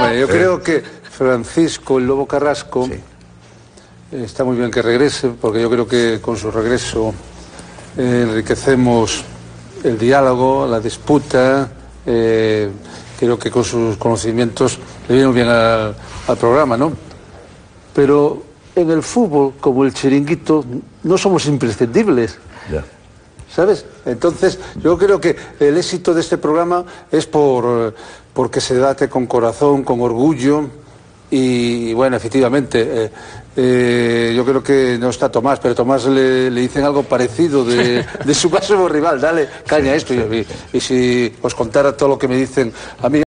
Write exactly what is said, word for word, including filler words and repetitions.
Hombre, yo creo que Francisco el Lobo Carrasco sí. está muy bien que regrese, porque yo creo que con su regreso eh, enriquecemos el diálogo, la disputa. Eh, creo que con sus conocimientos le vienen bien al, al programa, ¿no? Pero en el fútbol, como el chiringuito, no somos imprescindibles. Ya. ¿Sabes? Entonces, yo creo que el éxito de este programa es por porque se date con corazón, con orgullo y, bueno, efectivamente, eh, eh, yo creo que no está Tomás, pero Tomás le, le dicen algo parecido de, de su máximo rival. Dale caña a esto y, y si os contara todo lo que me dicen a mí.